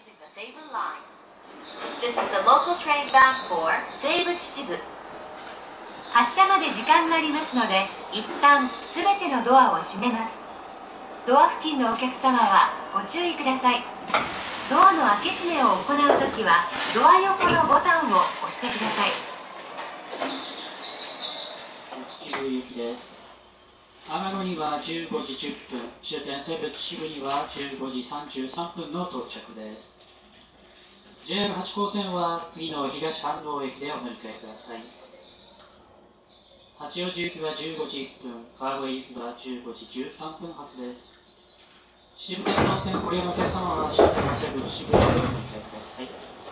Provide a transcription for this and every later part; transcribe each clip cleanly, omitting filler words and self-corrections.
using the Seibu line. This is the local train bound for 西武秩父。発車まで時間がありますので、一旦すべてのドアを閉めます。ドア付近のお客様はご注意ください。ドアの開け閉めを行うときは、ドア横のボタンを押してください。 秩父行きです。天野には15時10分、終点西武秩父には15時33分の到着です。JR 八高線は次の東飯能駅でお乗り換えください。八王子行きは15時1分、川越行きは15時13分発です。秩父鉄道線ご利用のお客様は終点西武秩父でお乗り換えください。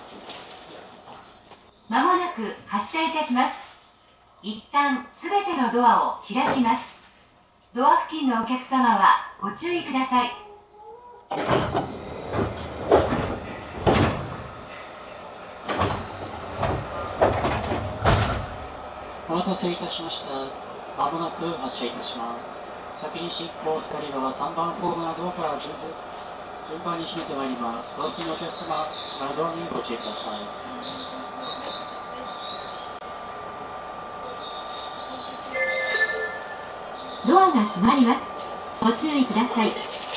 まもなく発車いたします。一旦すべてのドアを開きます。ドア付近のお客様はご注意ください。 お待たせいたしました。まもなく発車いたします。先に進行2人は3番ホームのドアから順番に閉めてまいります。お付きのお客様、下のドアにご注意ください。 ドアが閉まります。ご注意ください。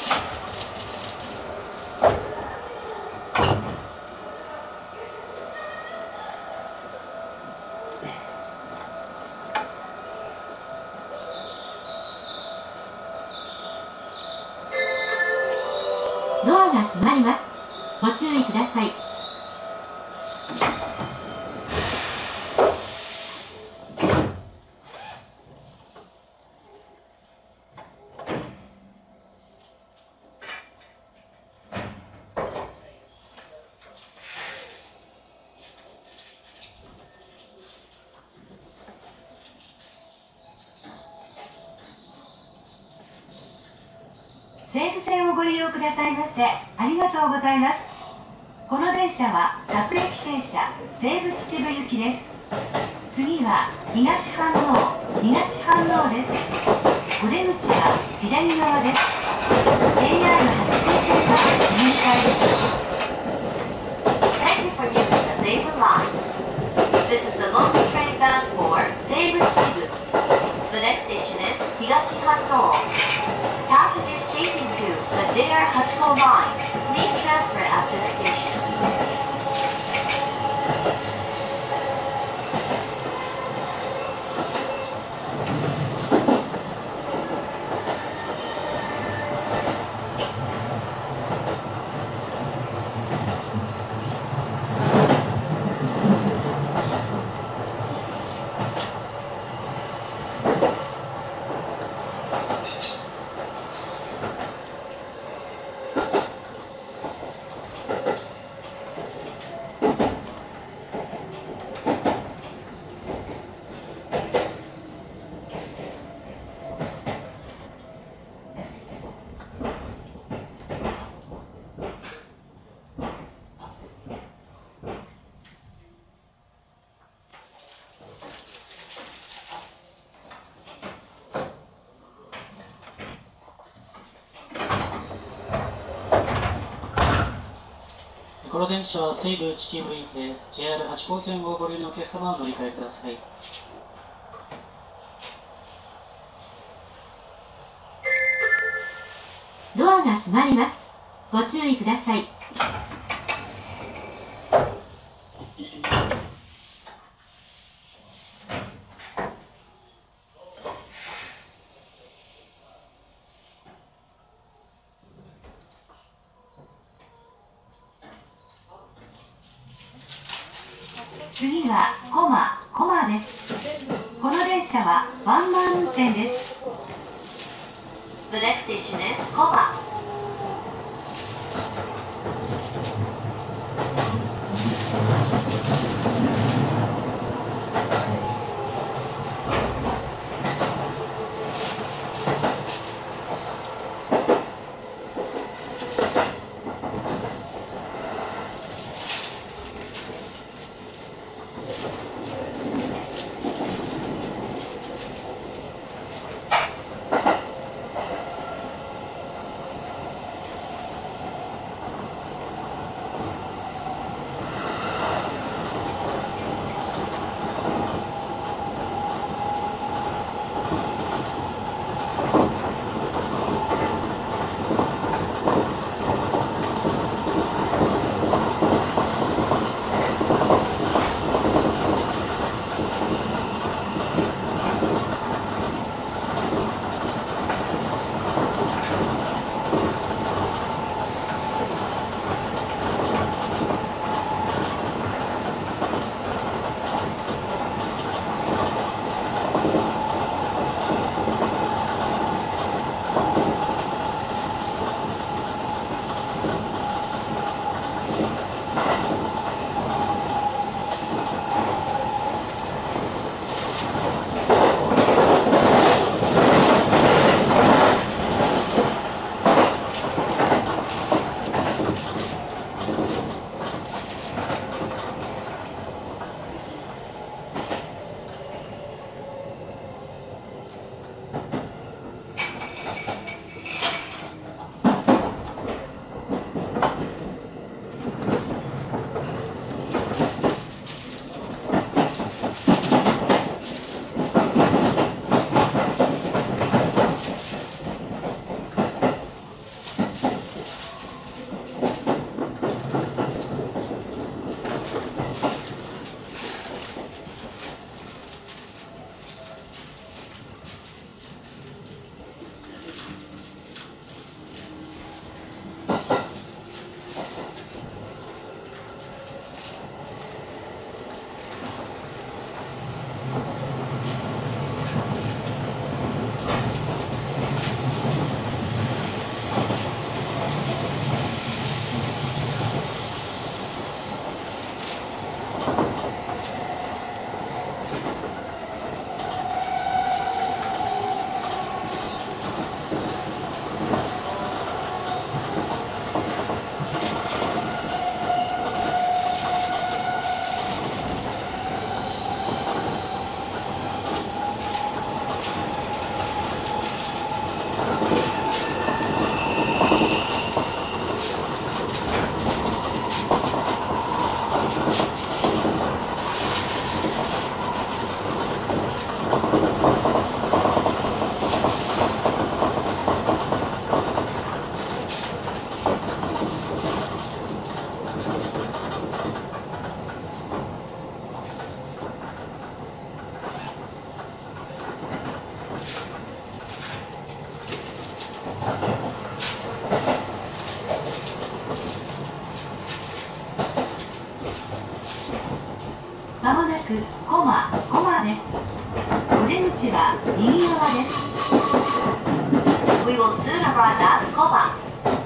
ドアが閉まります。ご注意ください。西武線をご利用くださいましてありがとうございます。この電車は各駅停車西武秩父行きです。次は東飯能です。お出口は左側です。JR 八高線が入会です。Thank you for using the Seibu line. This is the local train bound for 西武秩父。The next station is 東飯能。Passengers changing to the JR Hachiko line, please transfer at this station. この電車は西武秩父行きです。JR 八高線をご利用のお客様はお乗り換えください。 ドアが閉まります。ご注意ください。次はコマです。この電車はワンマン運転です。The next station is コマ。 まもなくコマです。お出口は右側です。We will soon arrive at コマ。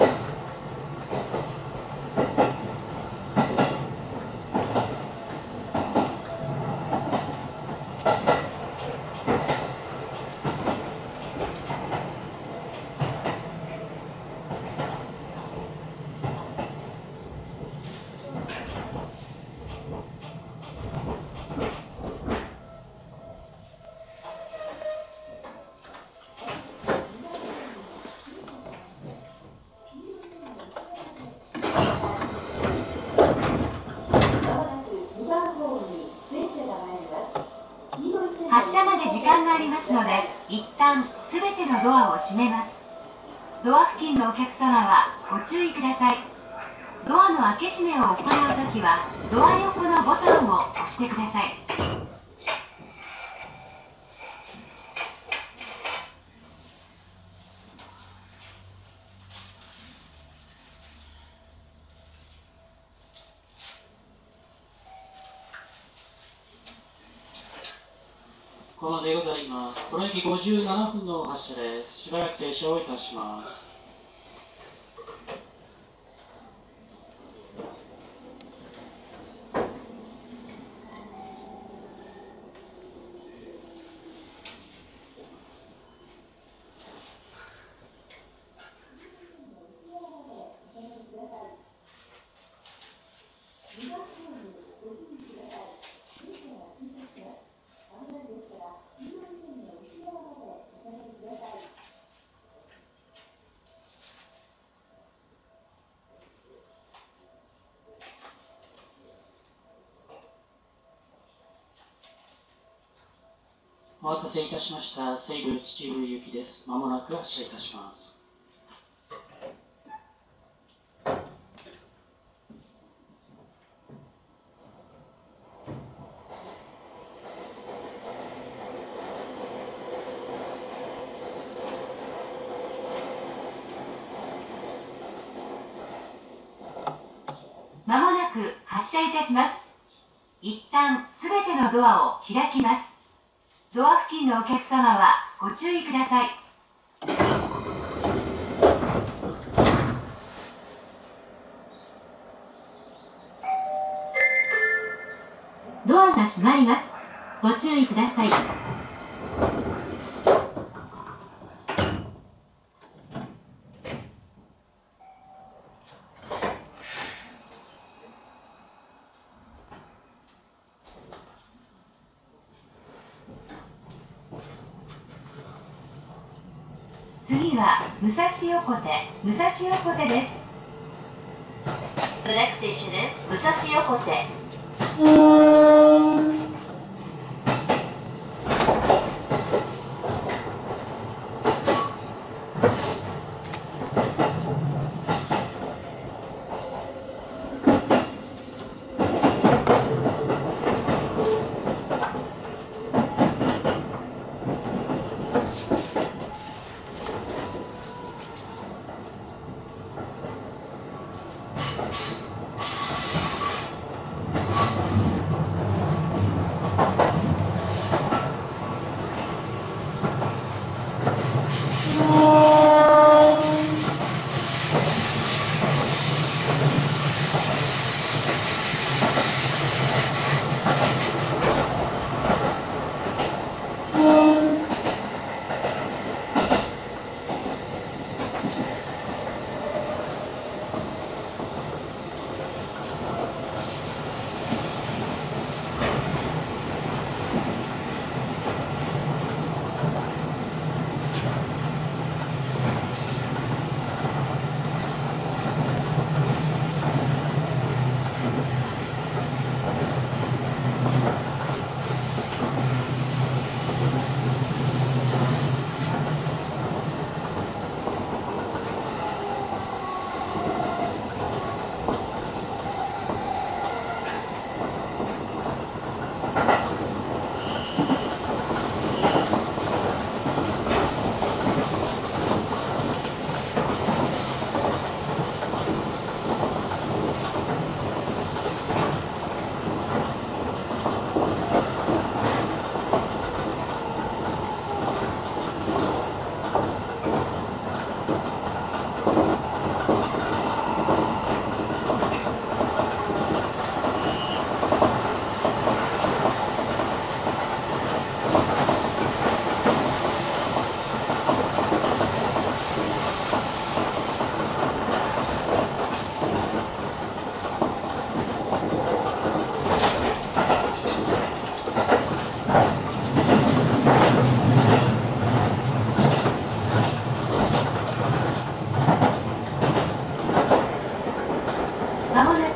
発車まで時間がありますので、一旦すべてのドアを閉めます。ドア付近のお客様はご注意ください。ドアの開け閉めを行うときは、ドア横のボタンを押してください。 このでございます。この駅57分の発車です。しばらく停車をいたします。お待たせいたしました。西武秩父行きです。まもなく発車いたします。 まもなく発車いたします。一旦すべてのドアを開きます。ドア付近のお客様はご注意ください。ドアが閉まります。ご注意ください。次は武蔵横手です。The next station is 武蔵横手。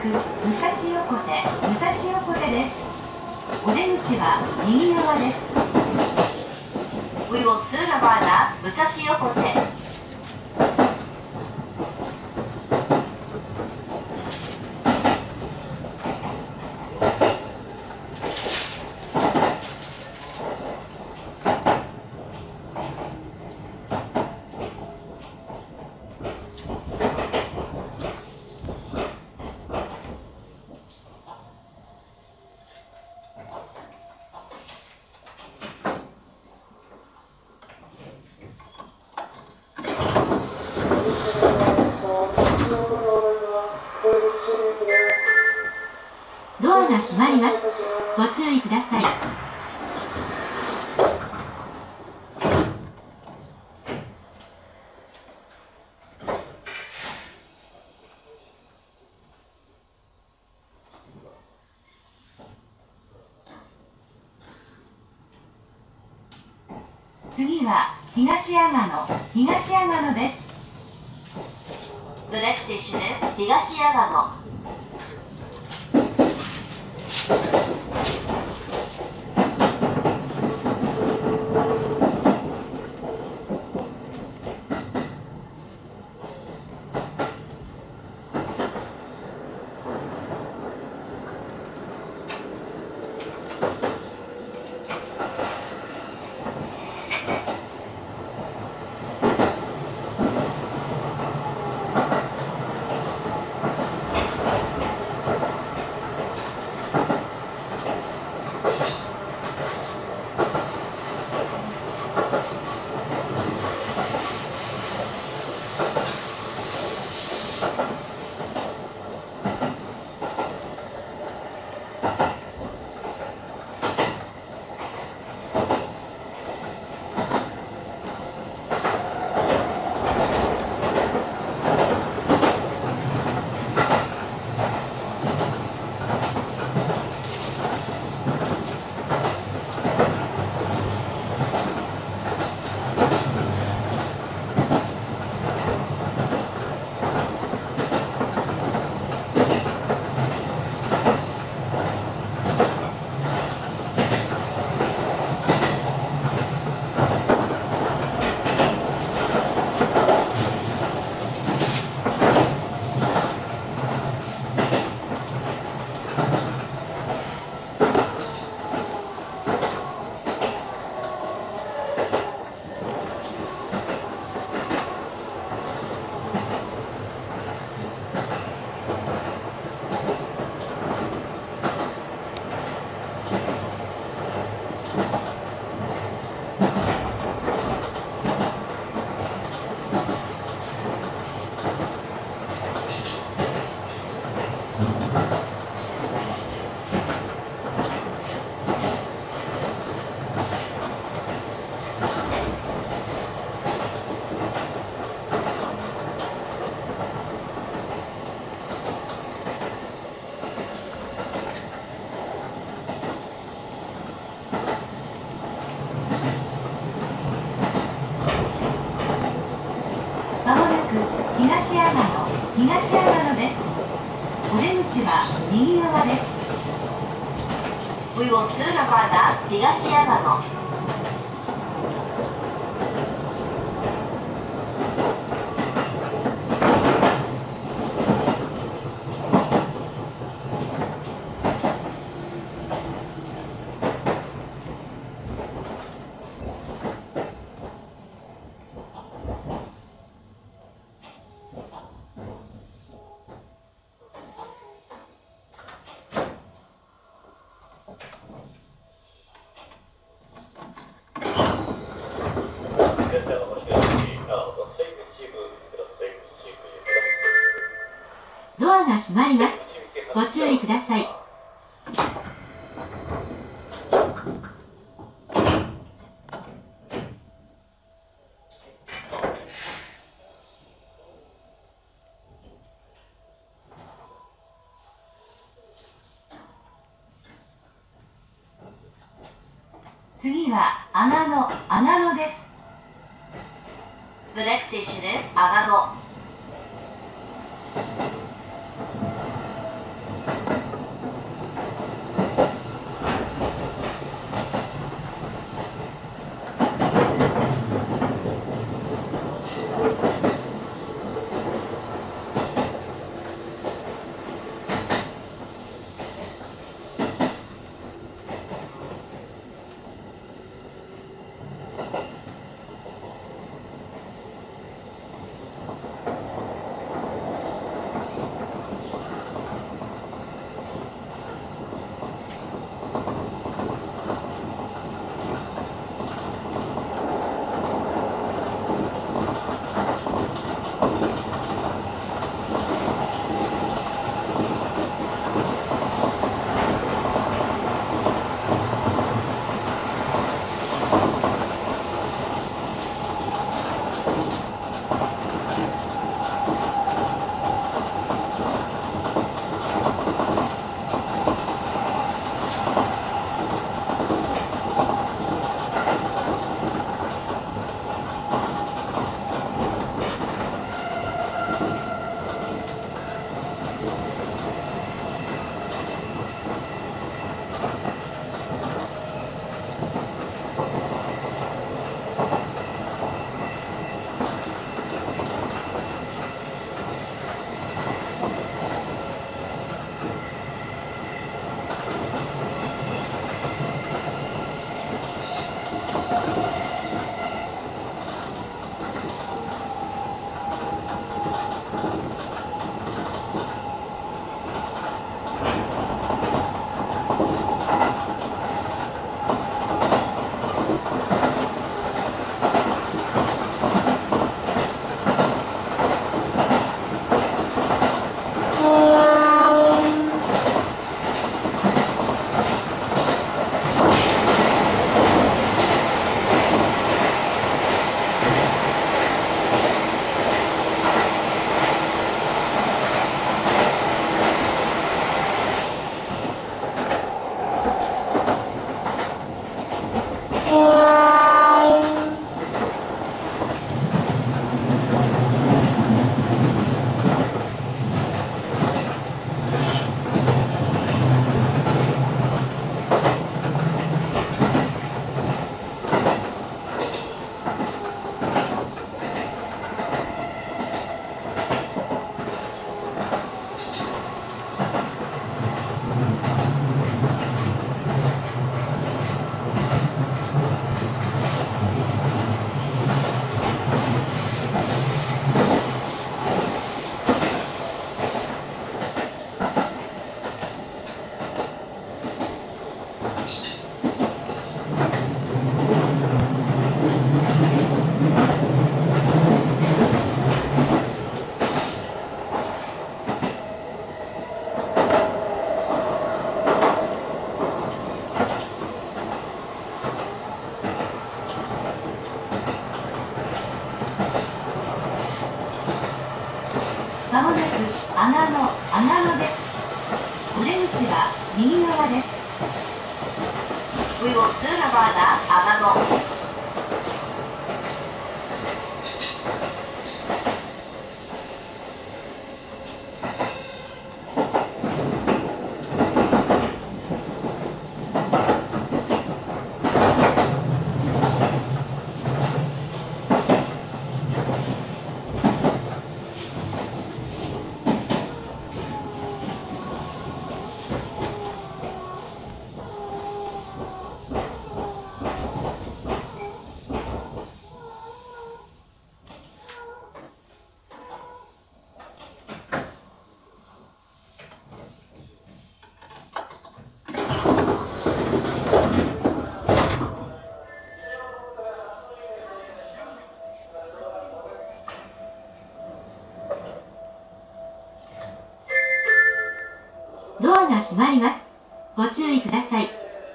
く武蔵横手です。お出口は右側です。We will soon arrive at 武蔵横手。ドアが閉まります。ご注意ください。次は東阿賀野です。The next station is 東阿賀野。東阿賀野です。お出口は右側です。We will soon arrive at 東阿賀野。ドアが閉まります。ご注意ください。次は阿賀野です。The next station is 阿賀野。 野です。お出口は右側です。We will soon arrive at 阿賀野。ドアが閉まります。ご注意ください。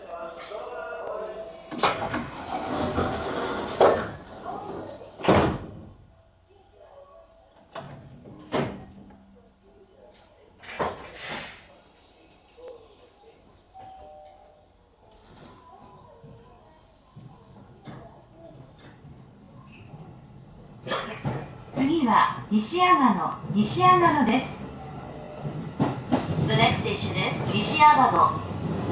次は西阿賀野です。The next station is 西阿賀野。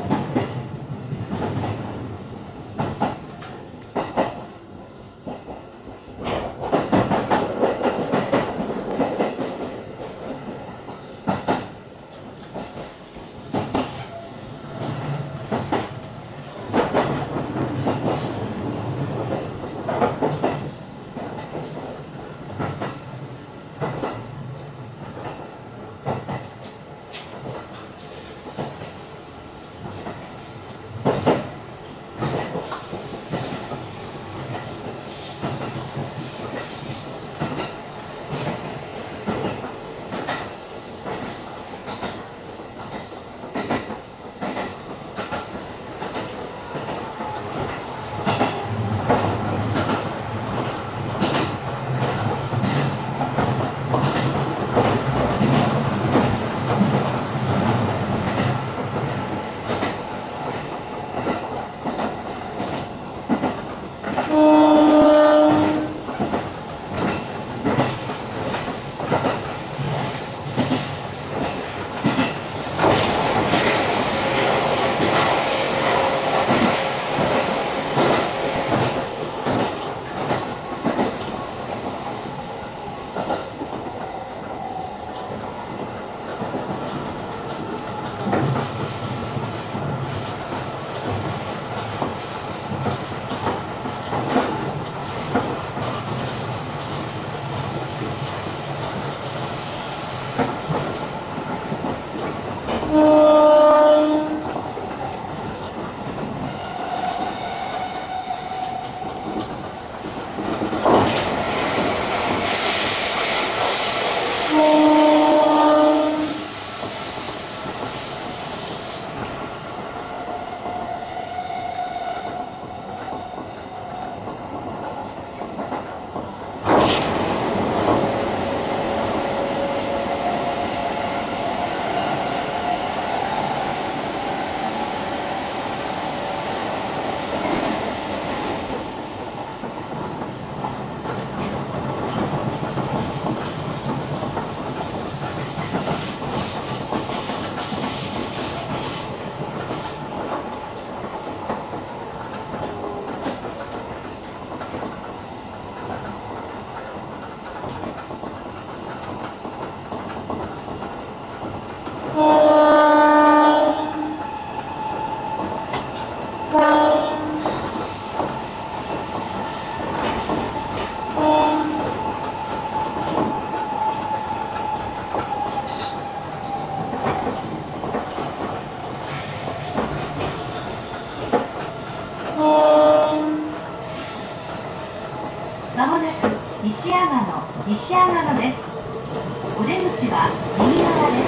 まもなく西阿賀野です。お出口は右側です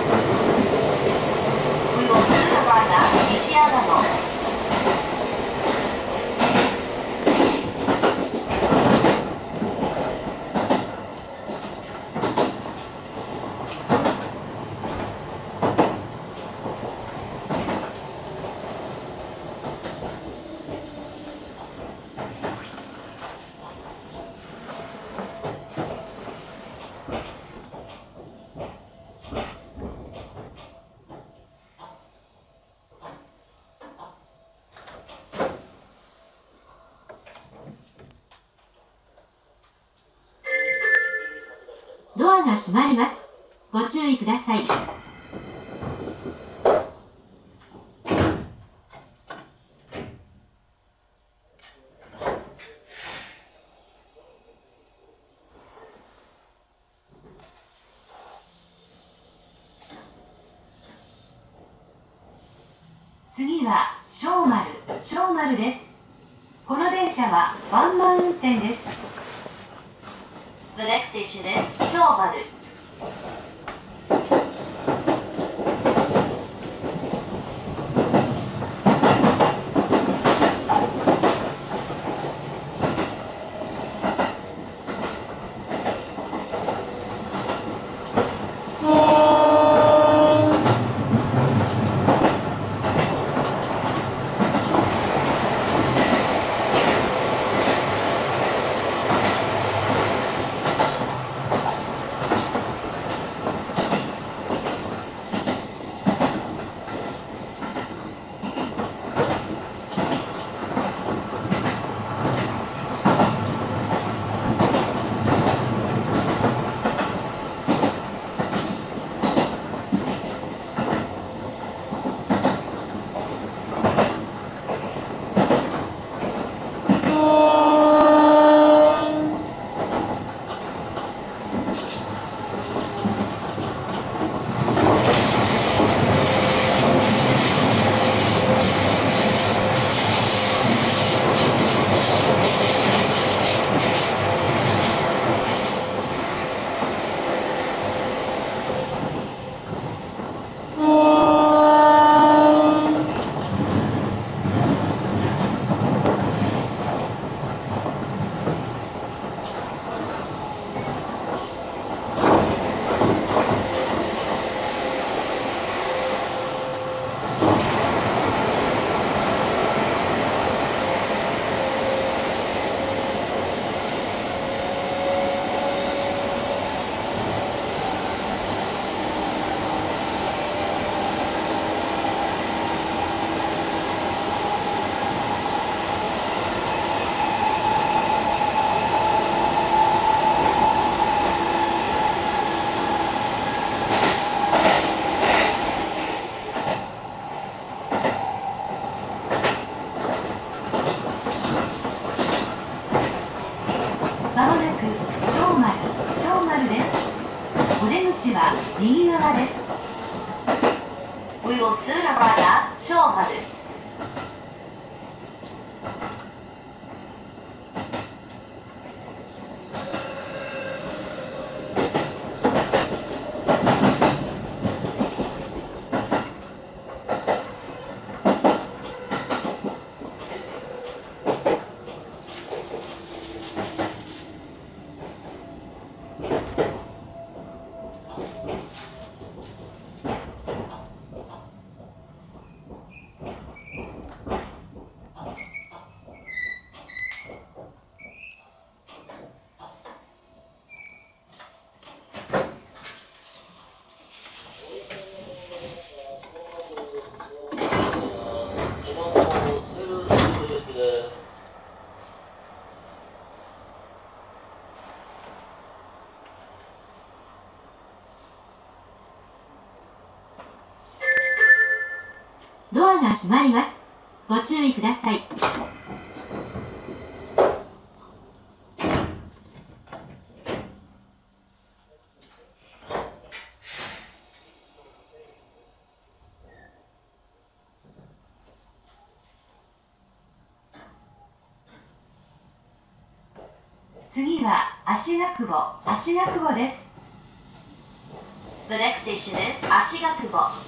。We will soon arrive at 西阿賀野。 ドアが閉まります。ご注意ください。次は小丸です。この電車はワンマン運転です。The next station is 小丸。は右側です。We will soon arrive at 小丸。ドアが閉まります。ご注意ください。次は芦ヶ久保です。The next station is 芦ヶ久保。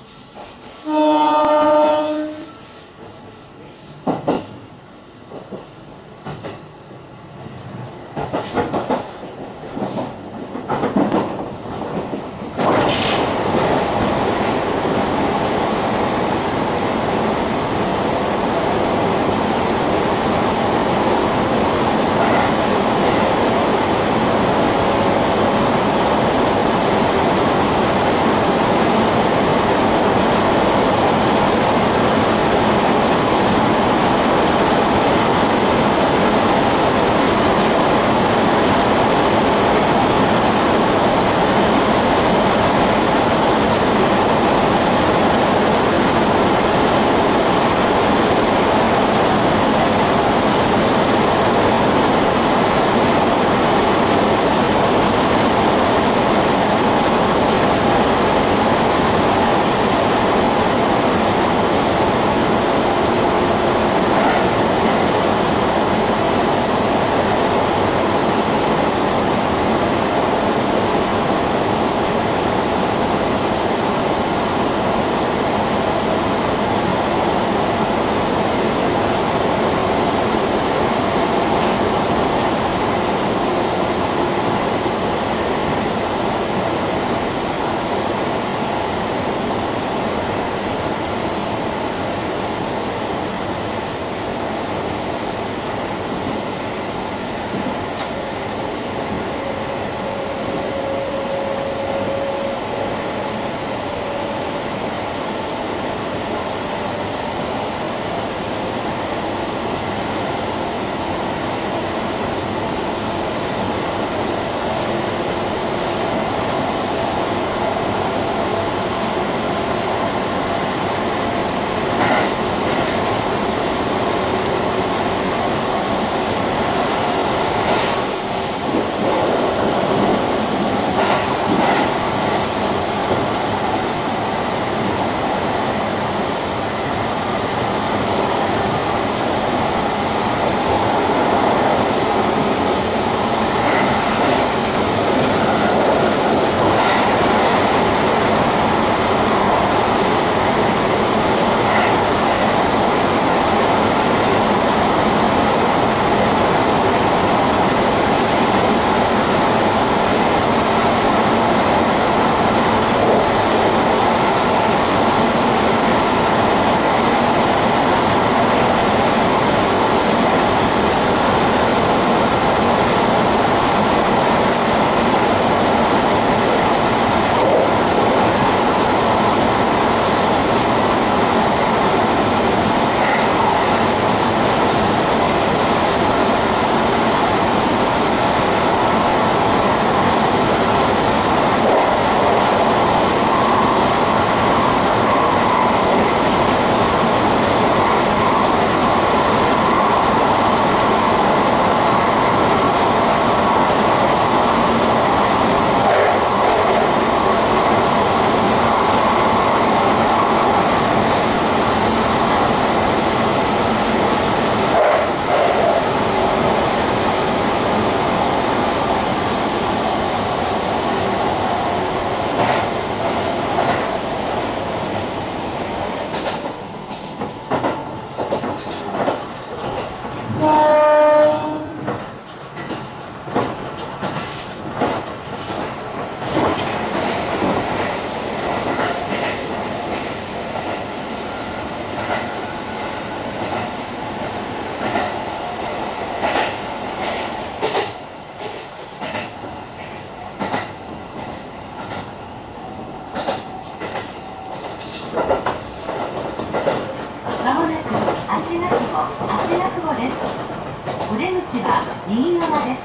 口は右側です。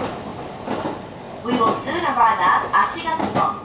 We will soon arrive at 足ヶ友。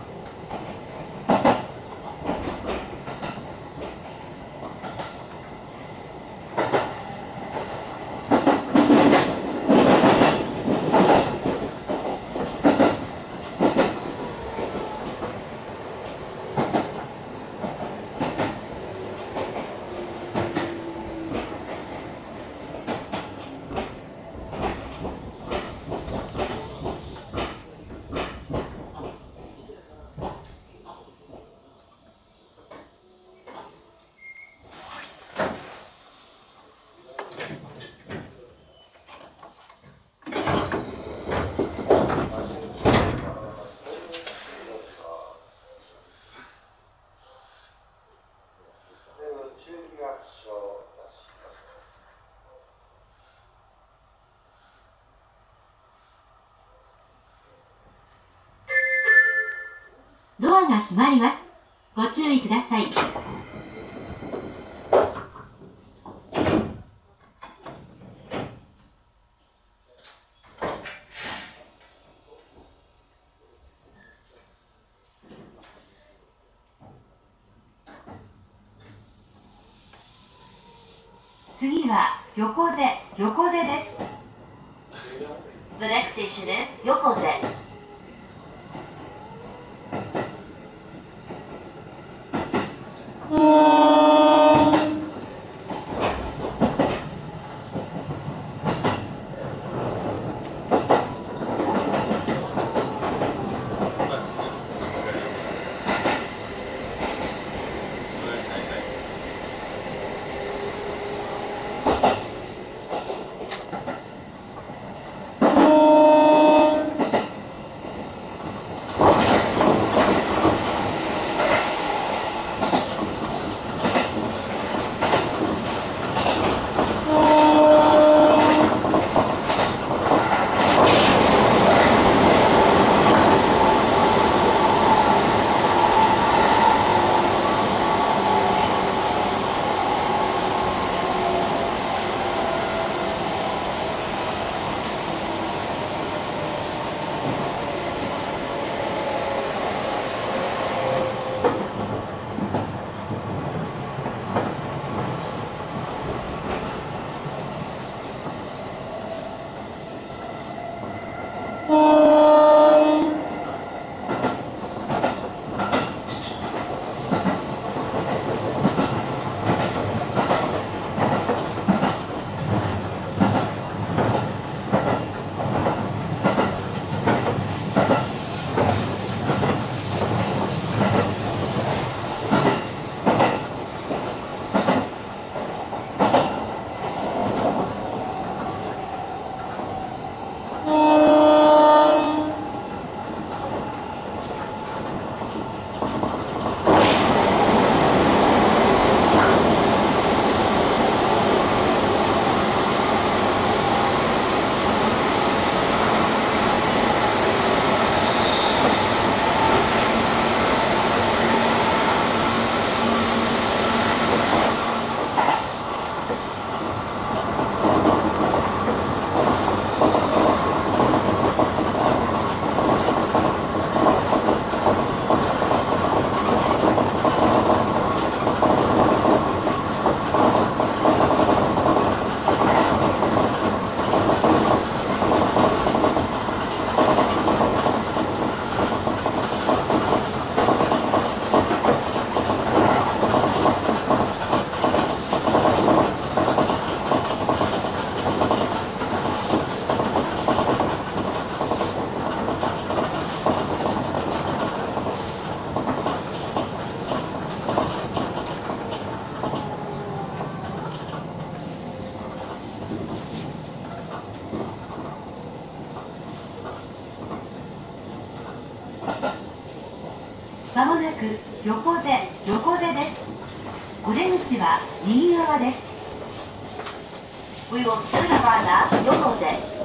ドアが閉まります。ご注意ください。次は横瀬です。 The next station is 横瀬。 まもなく横瀬です。お出口は右側です。 We will soon arrive at 横瀬。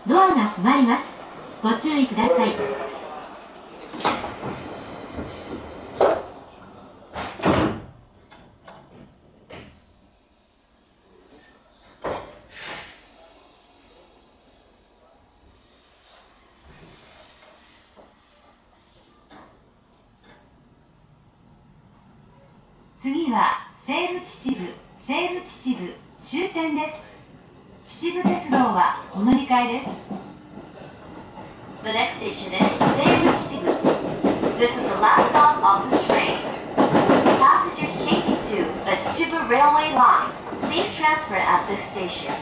ドアが閉まります。ご注意ください。次は西武秩父終点です。秩父鉄道はお乗り換えです。 The next station is Seibu Chichibu. This is the last stop of this train. Passengers changing to the Chichibu Railway Line, please transfer at this station.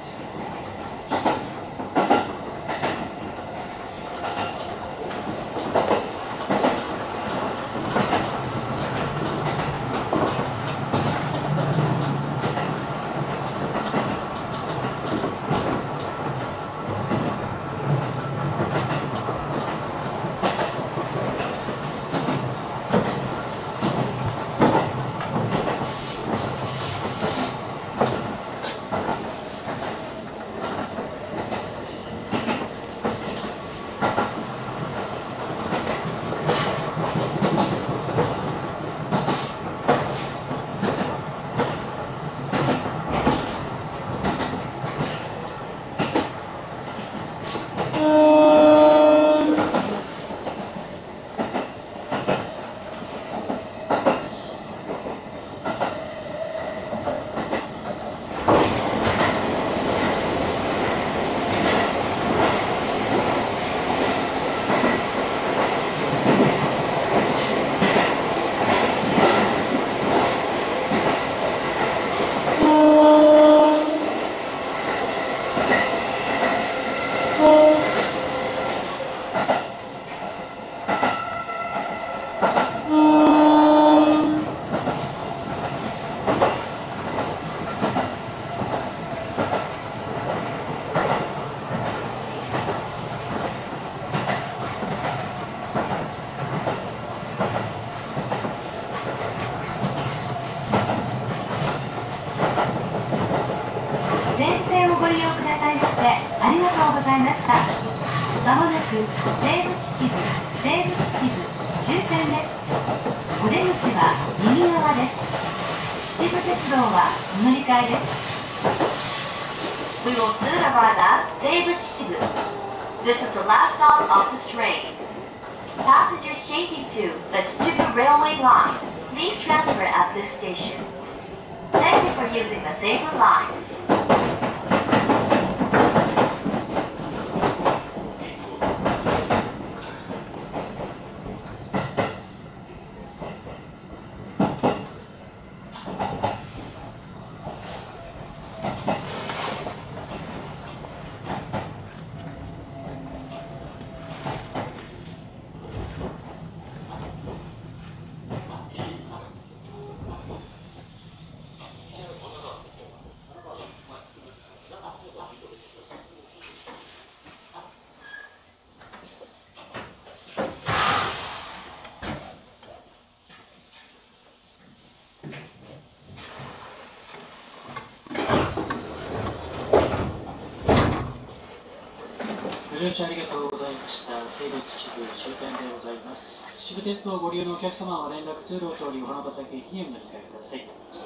ご利用くださいましてありがとうございました。まもなく西武秩父終点です。お出口は右側です。秩父鉄道はお乗り換えです。 We will soon arrive at Seibu Chichibu. This is the last stop of this train. Passengers changing to the Chichibu Railway Line, please transfer at this station. Thank you for using the Seibu line. ご乗車ありがとうございました。西武秩父終点でございます。秩父鉄道をご利用のお客様は連絡通路を通りお花畑駅にお乗り換えください。